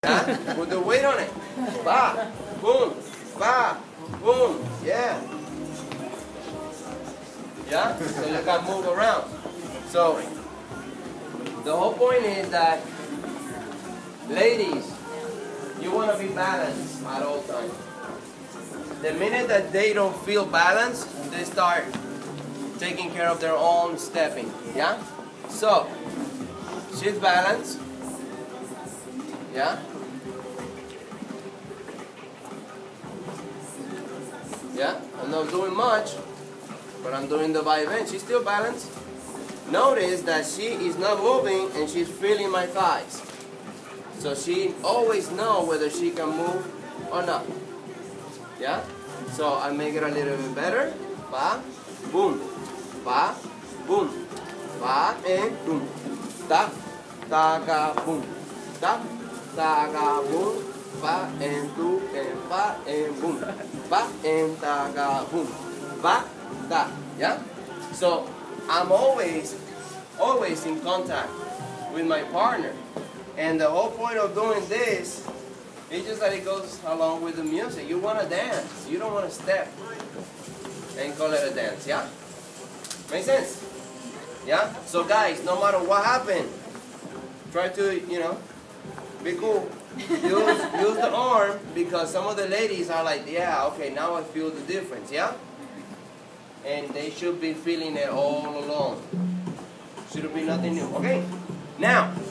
Huh? Put the weight on it. Ba, boom, yeah. Yeah? So you can move around. So, the whole point is that, ladies, you want to be balanced at all times. The minute that they don't feel balanced, they start taking care of their own stepping. Yeah? So, she's balanced. Yeah? Yeah? I'm not doing much, but I'm doing the by-bend. She's still balanced. Notice that she is not moving and she's feeling my thighs. So she always knows whether she can move or not. Yeah? So I make it a little bit better. Ba, boom. Ba, boom. Ba, and boom. Ta, ta, ga, boom. Ta, ta, ga, boom. Ba, and do, and ba, and boom. Ba, and ta, ga, boom. Ba, da. Yeah? So I'm always in contact with my partner. And the whole point of doing this is just that it goes along with the music. You want to dance. You don't want to step and call it a dance. Yeah? Make sense? Yeah? So guys, no matter what happened, try to, be cool. Use the arm, because some of the ladies are like, yeah, okay, now I feel the difference. Yeah? And they should be feeling it all along. Should be nothing new. Okay? Now,